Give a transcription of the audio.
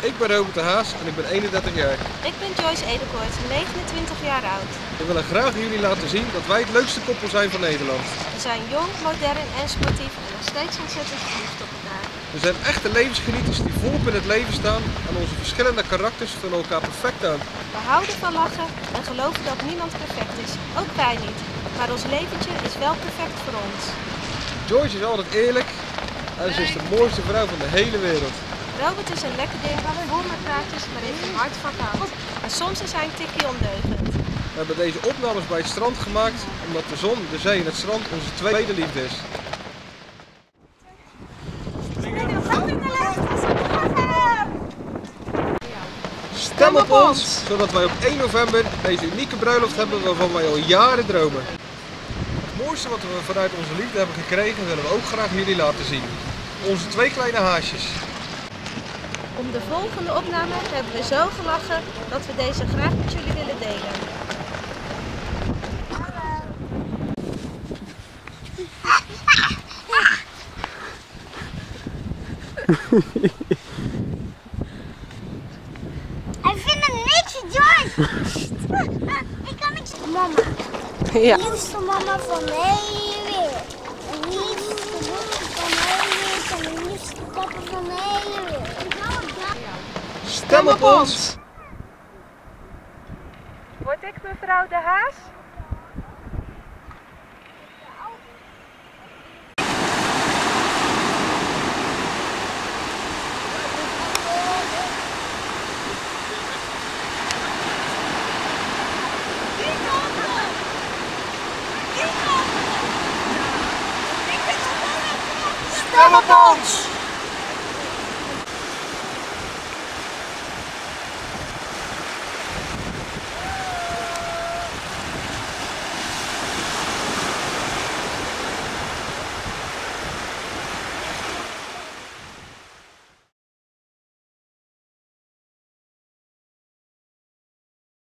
Ik ben Robert de Haas en ik ben 31 jaar. Ik ben Joyce Edelkoort, 29 jaar oud. We willen graag jullie laten zien dat wij het leukste koppel zijn van Nederland. We zijn jong, modern en sportief en nog steeds ontzettend verliefd op elkaar. We zijn echte levensgenieters die volop in het leven staan en onze verschillende karakters vullen elkaar perfect aan. We houden van lachen en geloven dat niemand perfect is, ook wij niet. Maar ons leventje is wel perfect voor ons. Joyce is altijd eerlijk en ze is de mooiste vrouw van de hele wereld. Robert is een lekker ding, vol met praatjes, maar heeft een hart van goud. Maar soms is hij een tikkie ondeugend. We hebben deze opnames bij het strand gemaakt omdat de zon, de zee en het strand onze tweede liefde is. Stem op ons, zodat wij op 1 november deze unieke bruiloft hebben waarvan wij al jaren dromen. Het mooiste wat we vanuit onze liefde hebben gekregen willen we ook graag jullie laten zien. Onze 2 kleine haasjes. Om de volgende opname hebben we zo gelachen dat we deze graag met jullie willen delen. Ik vind het niks, Joyce. Ik kan niks. Mama. Ja. De liefste mama van de hele wereld. De liefste moeder van de hele wereld en de liefste papa van de hele wereld. Stem op ons! Word ik mevrouw de Haas?